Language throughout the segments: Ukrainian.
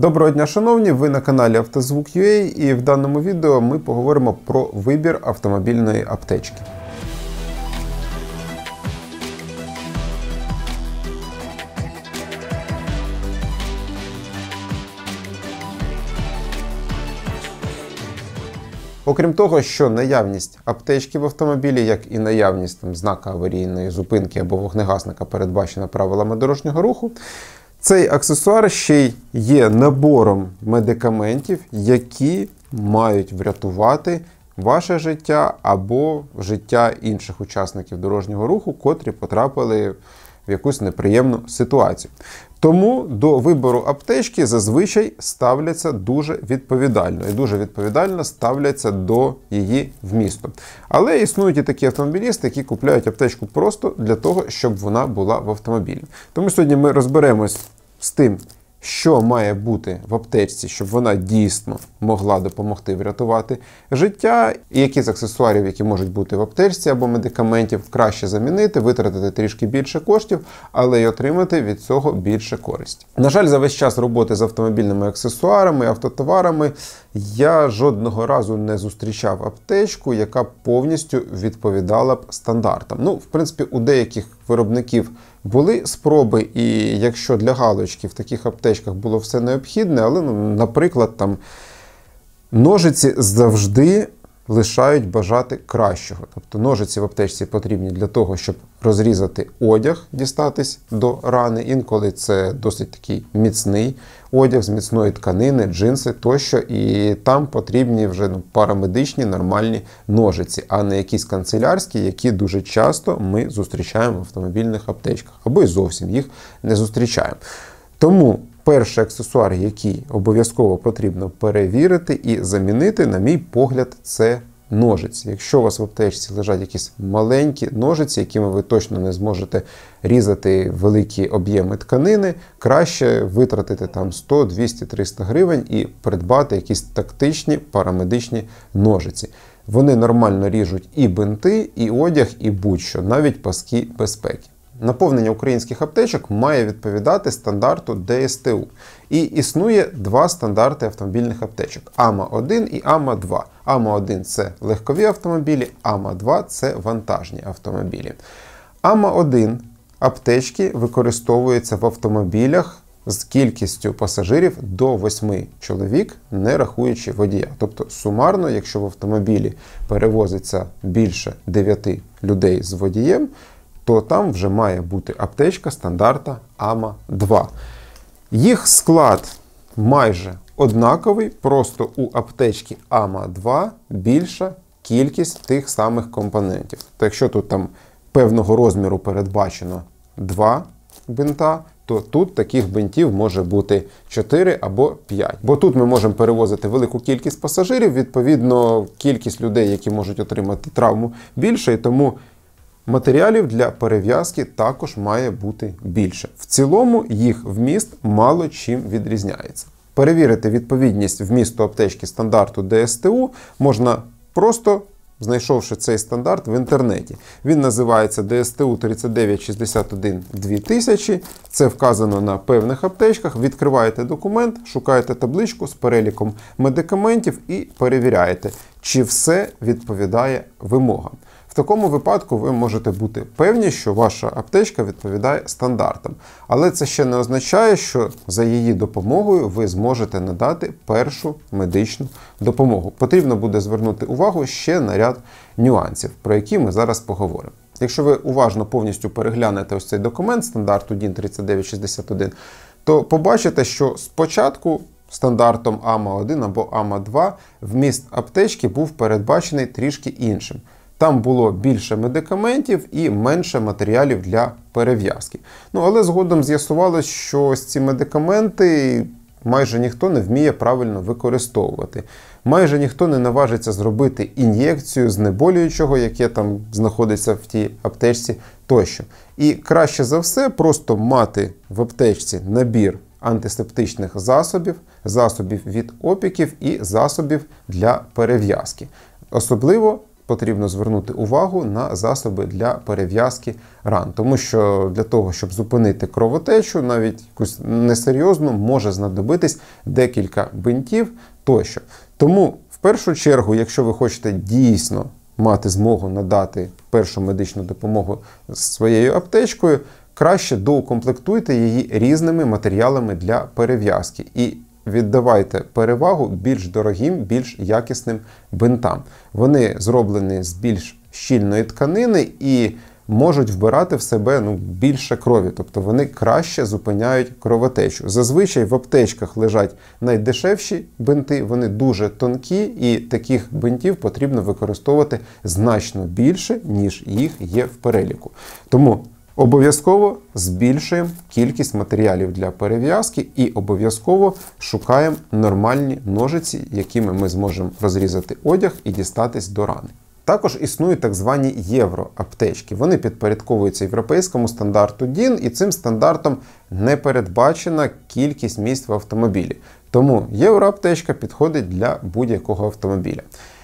Доброго дня, шановні! Ви на каналі Автозвук.UA, і в даному відео ми поговоримо про вибір автомобільної аптечки. Окрім того, що наявність аптечки в автомобілі, як і наявність знака аварійної зупинки або вогнегасника передбачена правилами дорожнього руху, цей аксесуар ще й є набором медикаментів, які мають врятувати ваше життя або життя інших учасників дорожнього руху, котрі потрапили в якусь неприємну ситуацію. Тому до вибору аптечки зазвичай ставляться дуже відповідально. І дуже відповідально ставляться до її вмісту. Але існують і такі автомобілісти, які купляють аптечку просто для того, щоб вона була в автомобілі. Тому сьогодні ми розберемось з тим, що має бути в аптечці, щоб вона дійсно могла допомогти врятувати життя, і які з аксесуарів, які можуть бути в аптечці або медикаментів, краще замінити, витратити трішки більше коштів, але й отримати від цього більше користі. На жаль, за весь час роботи з автомобільними аксесуарами, автотоварами, я жодного разу не зустрічав аптечку, яка повністю відповідала б стандартам. В принципі, у деяких виробників були спроби, і якщо для галочки в таких аптечках було все необхідне, але, наприклад, ножиці завжди лишають бажати кращого. Тобто ножиці в аптечці потрібні для того, щоб розрізати одяг, дістатись до рани. Інколи це досить такий міцний одяг з міцної тканини, джинси тощо. І там потрібні вже парамедичні нормальні ножиці, а не якісь канцелярські, які дуже часто ми зустрічаємо в автомобільних аптечках. Або й зовсім їх не зустрічаємо. Тому перший аксесуар, який обов'язково потрібно перевірити і замінити, на мій погляд, це ножиці. Якщо у вас в аптечці лежать якісь маленькі ножиці, якими ви точно не зможете різати великі об'єми тканини, краще витратити там 100, 200, 300 гривень і придбати якісь тактичні парамедичні ножиці. Вони нормально ріжуть і бинти, і одяг, і будь-що, навіть паски безпеки. Наповнення українських аптечок має відповідати стандарту ДСТУ. І існує два стандарти автомобільних аптечок – АМА-1 і АМА-2. АМА-1 – це легкові автомобілі, АМА-2 – це вантажні автомобілі. АМА-1 аптечки використовуються в автомобілях з кількістю пасажирів до 8 чоловік, не рахуючи водія. Тобто сумарно, якщо в автомобілі перевозиться більше 9 людей з водієм, то там вже має бути аптечка стандарта АМА-2. Їх склад майже однаковий, просто у аптечки АМА-2 більша кількість тих самих компонентів. То якщо тут певного розміру передбачено 2 бинта, то тут таких бинтів може бути 4 або 5. Бо тут ми можемо перевозити велику кількість пасажирів, відповідно, кількість людей, які можуть отримати травму, більше, і тому матеріалів для перев'язки також має бути більше. В цілому їх вміст мало чим відрізняється. Перевірити відповідність вмісту аптечки стандарту ДСТУ можна просто знайшовши цей стандарт в інтернеті. Він називається ДСТУ 3961-2000. Це вказано на певних аптечках. Відкриваєте документ, шукаєте табличку з переліком медикаментів і перевіряєте, чи все відповідає вимогам. В такому випадку ви можете бути певні, що ваша аптечка відповідає стандартам. Але це ще не означає, що за її допомогою ви зможете надати першу медичну допомогу. Потрібно буде звернути увагу ще на ряд нюансів, про які ми зараз поговоримо. Якщо ви уважно повністю переглянете ось цей документ стандарту DIN 3961, то побачите, що спочатку стандартом АМА-1 або АМА-2 вміст аптечки був передбачений трішки іншим. Там було більше медикаментів і менше матеріалів для перев'язки. Але згодом з'ясувалось, що ось ці медикаменти майже ніхто не вміє правильно використовувати. Майже ніхто не наважиться зробити ін'єкцію знеболюючого, яке там знаходиться в тій аптечці тощо. І краще за все просто мати в аптечці набір антисептичних засобів, засобів від опіків і засобів для перев'язки. Особливо потрібно звернути увагу на засоби для перев'язки ран. Тому що для того, щоб зупинити кровотечу, навіть якусь несерйозну, може знадобитись декілька бинтів тощо. Тому, в першу чергу, якщо ви хочете дійсно мати змогу надати першу медичну допомогу своєю аптечкою, краще доукомплектуйте її різними матеріалами для перев'язки. І віддавайте перевагу більш дорогим, більш якісним бинтам. Вони зроблені з більш щільної тканини і можуть вбирати в себе більше крові, тобто вони краще зупиняють кровотечу. Зазвичай в аптечках лежать найдешевші бинти, вони дуже тонкі, і таких бинтів потрібно використовувати значно більше, ніж їх є в переліку. Тому обов'язково збільшуємо кількість матеріалів для перев'язки і обов'язково шукаємо нормальні ножиці, якими ми зможемо розрізати одяг і дістатись до рани. Також існують так звані євроаптечки. Вони підпорядковуються європейському стандарту DIN, і цим стандартом не передбачена кількість місць в автомобілі. Тому євроаптечка підходить для будь-якого автомобіля.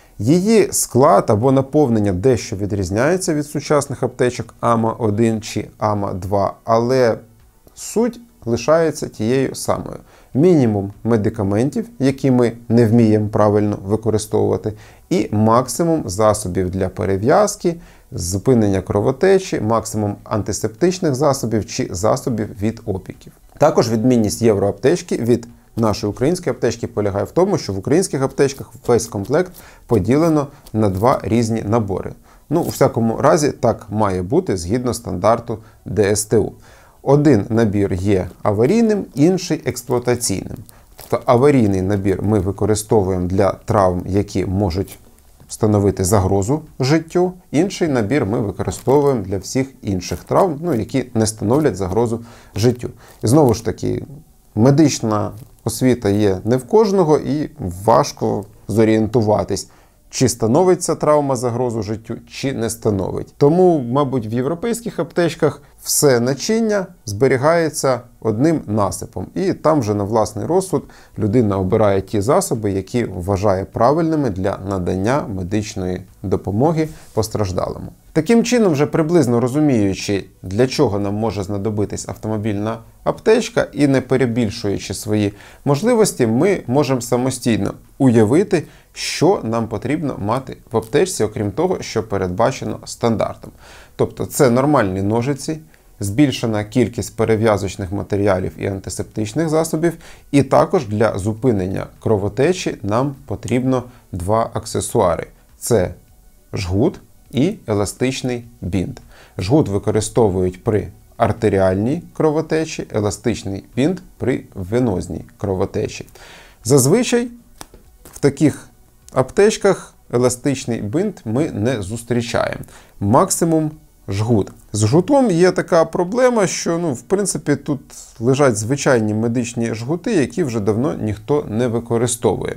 Її склад або наповнення дещо відрізняється від сучасних аптечок АМА-1 чи АМА-2, але суть лишається тією самою. Мінімум медикаментів, які ми не вміємо правильно використовувати, і максимум засобів для перев'язки, зупинення кровотечі, максимум антисептичних засобів чи засобів від опіків. Також відмінність євроаптечки від нашої української аптечки полягає в тому, що в українських аптечках весь комплект поділено на два різні набори. У всякому разі, так має бути згідно стандарту ДСТУ. Один набір є аварійним, інший експлуатаційним. Тобто аварійний набір ми використовуємо для травм, які можуть становити загрозу життю. Інший набір ми використовуємо для всіх інших травм, які не становлять загрозу життю. І знову ж таки, медична освіта є не в кожного і важко зорієнтуватись, чи становить ця травма загрозу життю, чи не становить. Тому, мабуть, в європейських аптечках все начиння зберігається одним насипом. І там вже на власний розсуд людина обирає ті засоби, які вважає правильними для надання медичної допомоги постраждалому. Таким чином, вже приблизно розуміючи, для чого нам може знадобитись автомобільна аптечка і не перебільшуючи свої можливості, ми можемо самостійно уявити, що нам потрібно мати в аптечці, окрім того, що передбачено стандартом. Тобто це нормальні ножиці, збільшена кількість перев'язочних матеріалів і антисептичних засобів, і також для зупинення кровотечі нам потрібно два аксесуари. Це жгут і еластичний бінт. Жгут використовують при артеріальній кровотечі, еластичний бінт при венозній кровотечі. Зазвичай в таких аптечках еластичний бинт ми не зустрічаємо. Максимум жгут. З жгутом є така проблема, що, в принципі, тут лежать звичайні медичні жгути, які вже давно ніхто не використовує.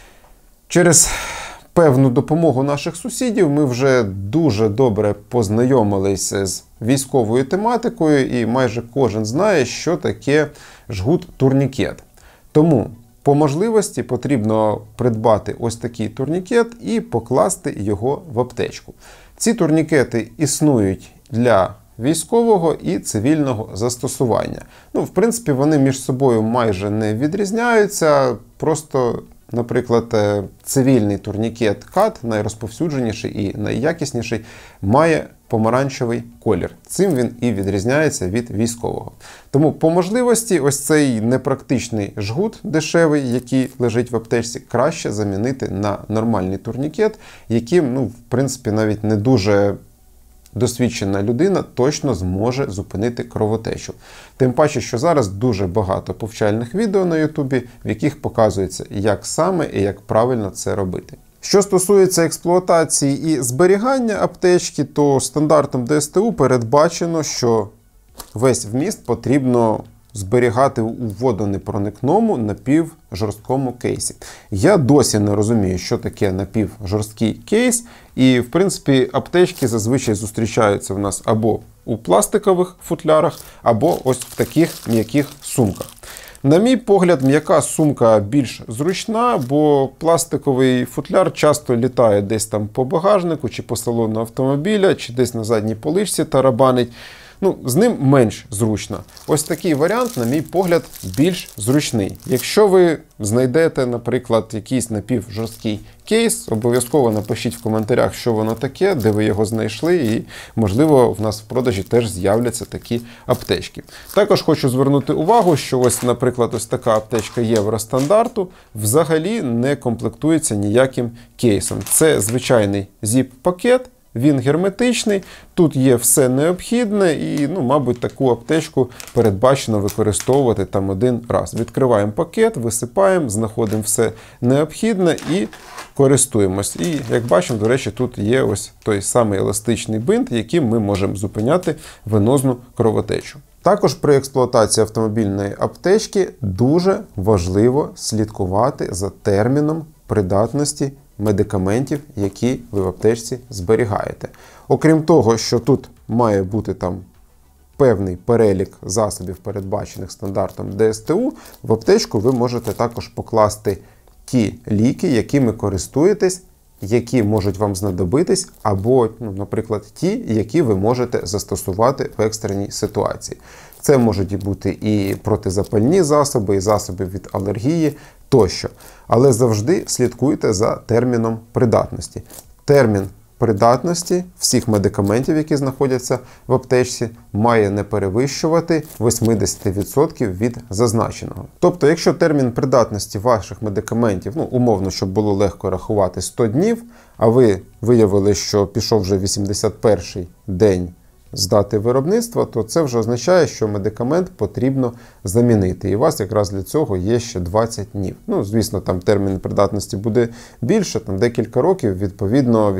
Через певну допомогу наших сусідів ми вже дуже добре познайомилися з військовою тематикою, і майже кожен знає, що таке жгут-турнікет. Тому по можливості потрібно придбати ось такий турнікет і покласти його в аптечку. Ці турнікети існують для військового і цивільного застосування. В принципі, вони між собою майже не відрізняються, просто, наприклад, цивільний турнікет КАТ, найрозповсюдженіший і найякісніший, має помаранчевий колір. Цим він і відрізняється від військового. Тому по можливості ось цей непрактичний жгут дешевий, який лежить в аптечці, краще замінити на нормальний турнікет, яким, в принципі, навіть не дуже досвідчена людина точно зможе зупинити кровотечу. Тим паче, що зараз дуже багато повчальних відео на Ютубі, в яких показується, як саме і як правильно це робити. Що стосується експлуатації і зберігання аптечки, то стандартом ДСТУ передбачено, що весь вміст потрібно зберігати у водонепроникному напівжорсткому кейсі. Я досі не розумію, що таке напівжорсткий кейс, і, в принципі, аптечки зазвичай зустрічаються в нас або у пластикових футлярах, або ось в таких м'яких сумках. На мій погляд, м'яка сумка більш зручна, бо пластиковий футляр часто літає десь там по багажнику, чи по салону автомобіля, чи десь на задній поличці тарабанить. З ним менш зручно. Ось такий варіант, на мій погляд, більш зручний. Якщо ви знайдете, наприклад, якийсь напівжорсткий кейс, обов'язково напишіть в коментарях, що воно таке, де ви його знайшли, і, можливо, в нас в продажі теж з'являться такі аптечки. Також хочу звернути увагу, що ось, наприклад, ось така аптечка Євростандарту взагалі не комплектується ніяким кейсом. Це звичайний зіп-пакет. Він герметичний, тут є все необхідне і, мабуть, таку аптечку передбачено використовувати там один раз. Відкриваємо пакет, висипаємо, знаходимо все необхідне і користуємось. І, як бачимо, до речі, тут є ось той самий еластичний бинт, яким ми можемо зупиняти венозну кровотечу. Також при експлуатації автомобільної аптечки дуже важливо слідкувати за терміном придатності медикаментів, які ви в аптечці зберігаєте. Окрім того, що тут має бути там певний перелік засобів, передбачених стандартом ДСТУ, в аптечку ви можете також покласти ті ліки, якими користуєтесь, які можуть вам знадобитись, або, наприклад, ті, які ви можете застосувати в екстреній ситуації. Це можуть бути і протизапальні засоби, і засоби від алергії тощо. Але завжди слідкуйте за терміном придатності. Термін придатності всіх медикаментів, які знаходяться в аптечці, має не перевищувати 80% від зазначеного. Тобто, якщо термін придатності ваших медикаментів, умовно, щоб було легко рахувати, 100 днів, а ви виявили, що пішов вже 81-й день з дати виробництва, то це вже означає, що медикамент потрібно замінити. І у вас якраз для цього є ще 20 днів. Звісно, там термін придатності буде більше, там декілька років, відповідно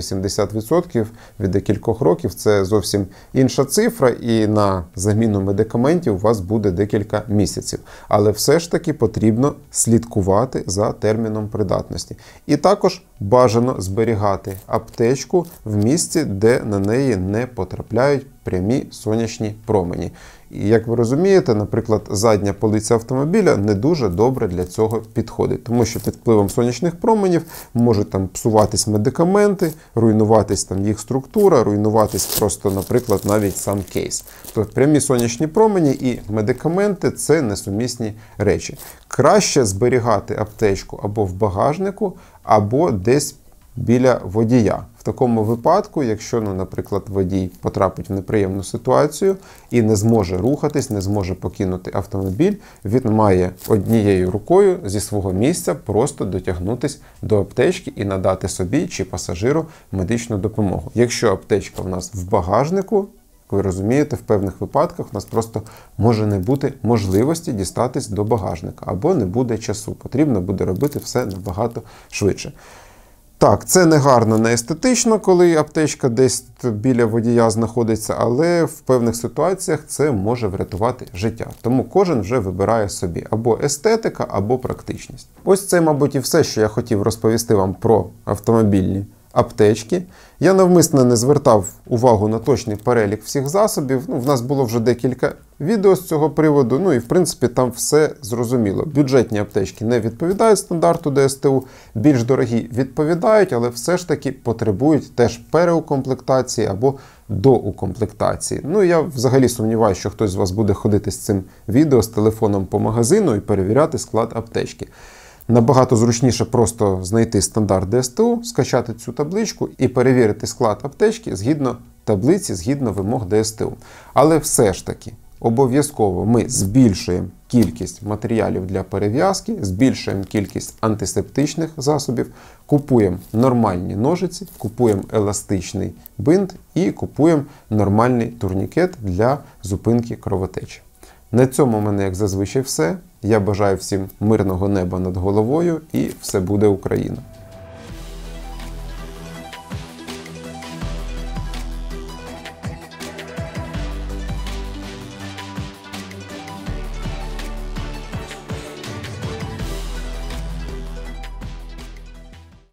80% від декількох років – це зовсім інша цифра, і на заміну медикаментів у вас буде декілька місяців. Але все ж таки потрібно слідкувати за терміном придатності. І також бажано зберігати аптечку в місці, де на неї не потрапляють прямі сонячні промені. І, як ви розумієте, наприклад, задня полиця автомобіля не дуже добре для цього підходить, тому що під впливом сонячних променів можуть там псуватись медикаменти, руйнуватись там їх структура, руйнуватись просто, наприклад, навіть сам кейс. Тобто прямі сонячні промені і медикаменти – це несумісні речі. Краще зберігати аптечку або в багажнику, або десь біля водія. В такому випадку, якщо, наприклад, водій потрапить в неприємну ситуацію і не зможе рухатись, не зможе покинути автомобіль, він має однією рукою зі свого місця просто дотягнутись до аптечки і надати собі чи пасажиру медичну допомогу. Якщо аптечка в нас в багажнику, ви розумієте, в певних випадках у нас просто може не бути можливості дістатись до багажника, або не буде часу. Потрібно буде робити все набагато швидше. Так, це не гарно, не естетично, коли аптечка десь біля водія знаходиться, але в певних ситуаціях це може врятувати життя. Тому кожен вже вибирає собі або естетика, або практичність. Ось це, мабуть, і все, що я хотів розповісти вам про автомобільні аптечки. Я навмисно не звертав увагу на точний перелік всіх засобів. В нас було вже декілька відео з цього приводу, і в принципі там все зрозуміло. Бюджетні аптечки не відповідають стандарту ДСТУ, більш дорогі відповідають, але все ж таки потребують теж переукомплектації або доукомплектації. Я взагалі сумніваюся, що хтось з вас буде ходити з цим відео з телефоном по магазину і перевіряти склад аптечки. Набагато зручніше просто знайти стандарт ДСТУ, скачати цю табличку і перевірити склад аптечки згідно таблиці, згідно вимог ДСТУ. Але все ж таки, обов'язково ми збільшуємо кількість матеріалів для перев'язки, збільшуємо кількість антисептичних засобів, купуємо нормальні ножиці, купуємо еластичний бинт і купуємо нормальний турнікет для зупинки кровотечі. На цьому в мене, як зазвичай, все. Я бажаю всім мирного неба над головою і все буде Україна!